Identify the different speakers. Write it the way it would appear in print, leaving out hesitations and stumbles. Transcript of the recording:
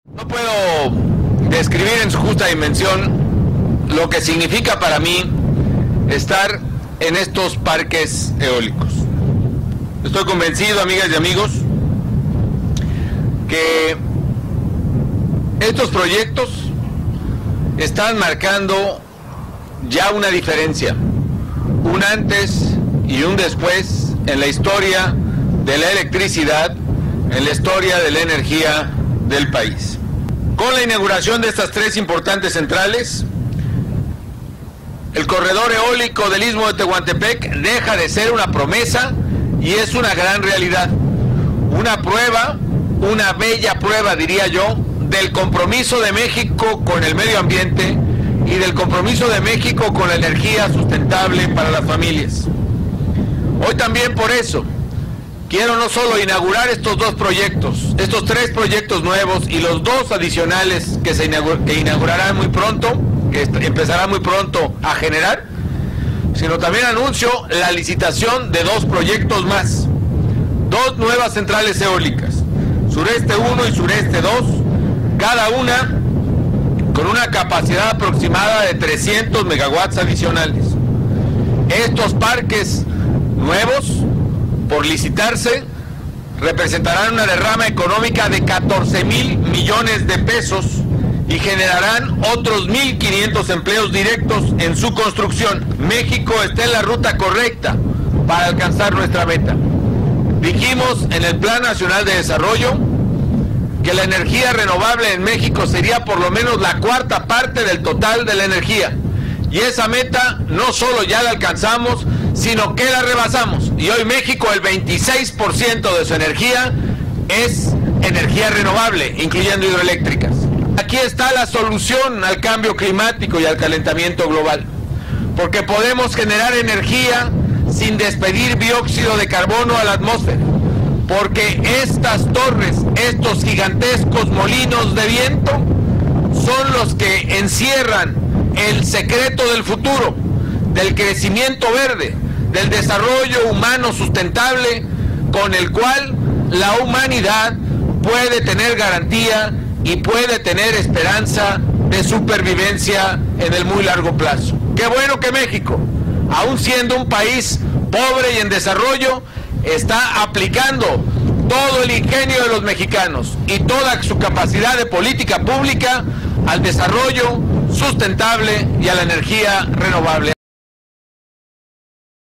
Speaker 1: No puedo describir en su justa dimensión lo que significa para mí estar en estos parques eólicos. Estoy convencido, amigas y amigos, que estos proyectos están marcando ya una diferencia, un antes y un después en la historia de la electricidad, en la historia de la energía del país. Con la inauguración de estas tres importantes centrales, el corredor eólico del Istmo de Tehuantepec deja de ser una promesa y es una gran realidad. Una prueba, una bella prueba, diría yo, del compromiso de México con el medio ambiente y del compromiso de México con la energía sustentable para las familias. Hoy también por eso quiero no solo inaugurar estos dos proyectos, estos tres proyectos nuevos y los dos adicionales que inaugurarán muy pronto, que empezarán muy pronto a generar, sino también anuncio la licitación de dos proyectos más, dos nuevas centrales eólicas, Sureste 1 y Sureste 2, cada una con una capacidad aproximada de 300 megawatts adicionales. Estos parques nuevos, por licitarse, representarán una derrama económica de 14,000 millones de pesos y generarán otros 1,500 empleos directos en su construcción. México está en la ruta correcta para alcanzar nuestra meta. Dijimos en el Plan Nacional de Desarrollo que la energía renovable en México sería por lo menos la cuarta parte del total de la energía. Y esa meta no solo ya la alcanzamos, sino que la rebasamos. Y hoy México, el 26% de su energía es energía renovable, incluyendo hidroeléctricas. Aquí está la solución al cambio climático y al calentamiento global, porque podemos generar energía sin despedir dióxido de carbono a la atmósfera, porque estas torres, estos gigantescos molinos de viento, son los que encierran el secreto del futuro, del crecimiento verde, del desarrollo humano sustentable, con el cual la humanidad puede tener garantía y puede tener esperanza de supervivencia en el muy largo plazo. Qué bueno que México, aun siendo un país pobre y en desarrollo, está aplicando todo el ingenio de los mexicanos y toda su capacidad de política pública al desarrollo sustentable y a la energía renovable.